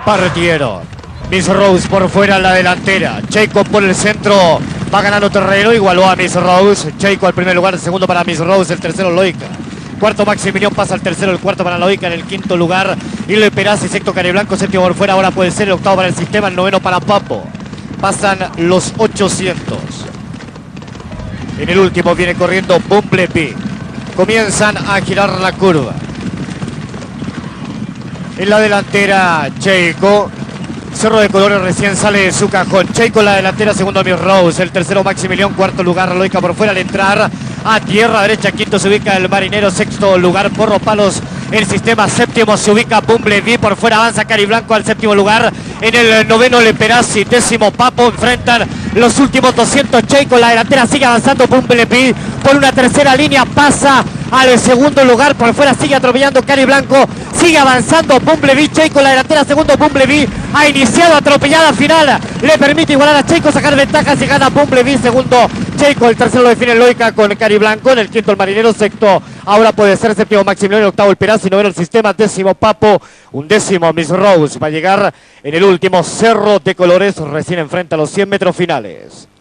Partieron. Miss Rose por fuera en la delantera. Checo por el centro. Va ganando terreno. Igualó a Miss Rose. Checo al primer lugar. El segundo para Miss Rose. El tercero Loica. Cuarto Maximiliano pasa al tercero. El cuarto para Loica. En el quinto lugar Hilo Perazzi. Sexto Cariblanco. Séptimo por fuera. Ahora puede ser el octavo para el sistema. El noveno para Papo. Pasan los 800. En el último viene corriendo Bumblebee. Comienzan a girar la curva. En la delantera Checo. Cerro de Colores recién sale de su cajón. Checo en la delantera, segundo Miss Rose. El tercero Maximiliano, cuarto lugar Loica por fuera al entrar a tierra derecha. Quinto se ubica el Marinero, sexto lugar Porro Palos. El sistema séptimo se ubica Bumblebee. Por fuera avanza Cariblanco al séptimo lugar. En el noveno Leperazzi, décimo Papo. Enfrentan los últimos 200. Checo en la delantera, sigue avanzando Bumblebee. Por una tercera línea pasa al segundo lugar. Por fuera sigue atropellando Cariblanco. Sigue avanzando Bumblebee. Checo en la delantera, segundo Bumblebee. Ha iniciado atropellada final. Le permite igualar a Checo, sacar ventajas y gana Bumblebee. Segundo Checo, el tercero lo define Loica con Cariblanco. En el quinto el Marinero, sexto ahora puede ser séptimo Maximiliano, octavo el Perazzi, noveno el sistema, décimo Papo, undécimo Miss Rose. Va a llegar en el último Cerro de Colores, recién enfrenta a los 100 metros finales.